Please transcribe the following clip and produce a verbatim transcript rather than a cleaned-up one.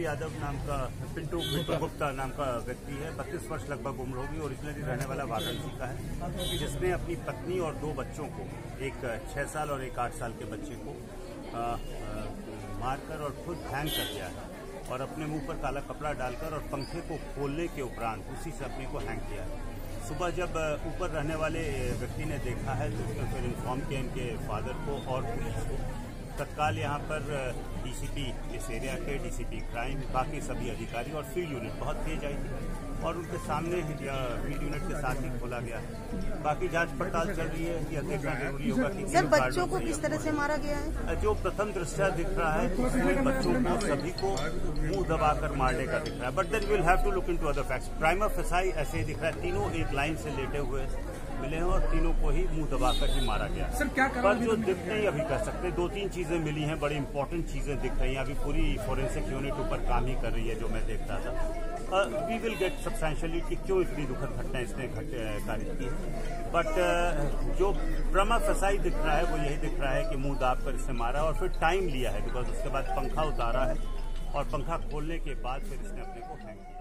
यादव नाम का पिंटू पिंटू गुप्ता नाम का व्यक्ति है, बत्तीस वर्ष लगभग उम्र होगी, ओरिजिनली रहने वाला वाराणसी का है, जिसने अपनी पत्नी और दो बच्चों को, एक छह साल और एक आठ साल के बच्चे को आ, आ, मारकर और खुद हैंग कर दिया है और अपने मुंह पर काला कपड़ा डालकर और पंखे को खोलने के उपरांत उसी से अपने को हैंग किया है। सुबह जब ऊपर रहने वाले व्यक्ति ने देखा है तो उसने फिर इन्फॉर्म किया इनके फादर को और पुलिस को। तत्काल यहाँ पर डीसीपी इस एरिया के डीसीपी क्राइम, बाकी सभी अधिकारी और फील्ड यूनिट बहुत तेज आई थी और उनके सामने फील्ड यूनिट के साथ ही खोला गया। बाकी जांच पड़ताल चल रही है, यह देखना जरूरी होगा कि सर बच्चों को किस तरह से मारा गया है। जो प्रथम दृष्टया दिख रहा है उसमें बच्चों को सभी को मुंह दबाकर मारने का दिख रहा है, but then will have to look into other facts. Prima facie ऐसे ही दिख रहा है, तीनों एक लाइन से लेटे हुए मिले हैं और तीनों को ही मुंह दबाकर ही मारा गया। सर क्या पर जो दिख नहीं अभी कर सकते, दो तीन चीजें मिली हैं, बड़ी इंपॉर्टेंट चीजें दिख रही हैं। अभी पूरी फोरेंसिक यूनिट ऊपर काम ही कर रही है जो मैं देखता था। वी विल गेट सब्सटेंशियली कि क्यों इतनी दुखद घटना इसने कारित की है, बट uh, जो प्रमा फसाई दिख रहा है वो यही दिख रहा है कि मुंह दाब कर इसने मारा और फिर टाइम लिया है, बिकॉज उसके बाद पंखा उतारा है और पंखा खोलने के बाद फिर इसने अपने को हैंग किया।